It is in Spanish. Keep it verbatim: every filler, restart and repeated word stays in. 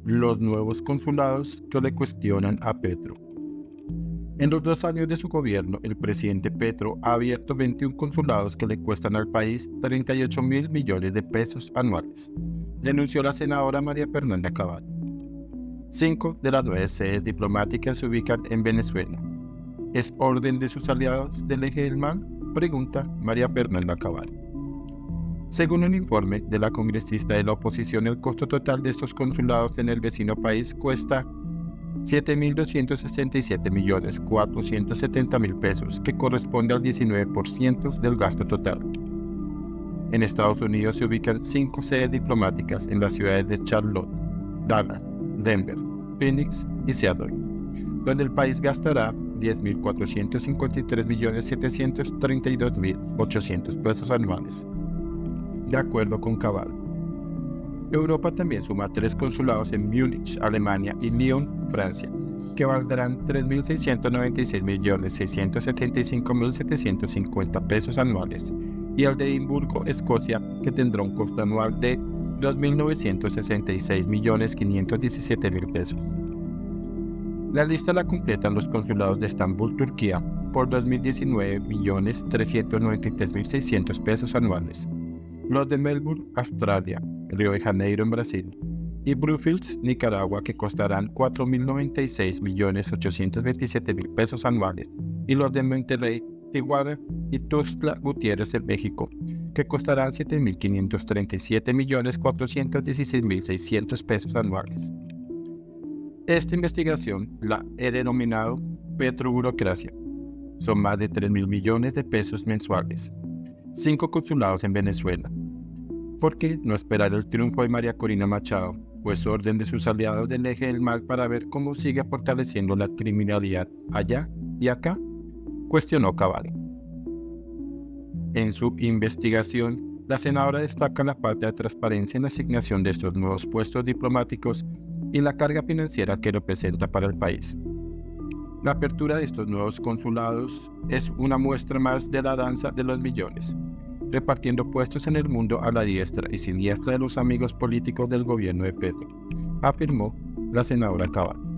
Los nuevos consulados que le cuestionan a Petro. En los dos años de su gobierno, el presidente Petro ha abierto veintiún consulados que le cuestan al país treinta y ocho mil millones de pesos anuales, denunció la senadora María Fernanda Cabal. Cinco de las nueve sedes diplomáticas se ubican en Venezuela. ¿Es orden de sus aliados del eje del mal?, pregunta María Fernanda Cabal. Según un informe de la congresista de la oposición, el costo total de estos consulados en el vecino país cuesta siete mil doscientos sesenta y siete millones cuatrocientos setenta mil pesos, que corresponde al diecinueve por ciento del gasto total. En Estados Unidos se ubican cinco sedes diplomáticas en las ciudades de Charlotte, Dallas, Denver, Phoenix y Seattle, donde el país gastará diez mil cuatrocientos cincuenta y tres millones setecientos treinta y dos mil ochocientos pesos anuales, de acuerdo con Cabal. Europa también suma tres consulados en Múnich, Alemania y Lyon, Francia, que valdrán tres mil seiscientos noventa y seis millones seiscientos setenta y cinco mil setecientos cincuenta pesos anuales, y el de Edimburgo, Escocia, que tendrá un costo anual de dos mil novecientos sesenta y seis millones quinientos diecisiete mil pesos. La lista la completan los consulados de Estambul, Turquía, por dos mil diecinueve millones trescientos noventa y tres mil seiscientos pesos anuales, los de Melbourne, Australia, Río de Janeiro en Brasil, y Brussels, Nicaragua, que costarán cuatro mil noventa y seis millones ochocientos veintisiete mil pesos anuales, y los de Monterrey, Tijuana y Tuxtla Gutiérrez en México, que costarán siete mil quinientos treinta y siete millones cuatrocientos dieciséis mil seiscientos pesos anuales. Esta investigación la he denominado Petroburocracia. Son más de tres mil millones de pesos mensuales. Cinco consulados en Venezuela. ¿Por qué no esperar el triunfo de María Corina Machado, pues orden de sus aliados del eje del mal, para ver cómo sigue fortaleciendo la criminalidad allá y acá?, cuestionó Cabal. En su investigación, la senadora destaca la falta de transparencia en la asignación de estos nuevos puestos diplomáticos y la carga financiera que representa para el país. La apertura de estos nuevos consulados es una muestra más de la danza de los millones, repartiendo puestos en el mundo a la diestra y siniestra de los amigos políticos del gobierno de Petro, afirmó la senadora Cabal.